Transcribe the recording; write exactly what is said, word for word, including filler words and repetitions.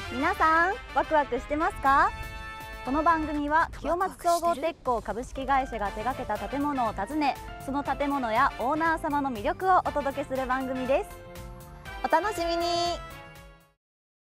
皆さんワクワクしてますか？この番組は清松総合鉄工株式会社が手掛けた建物を訪ね、その建物やオーナー様の魅力をお届けする番組です。お楽しみに。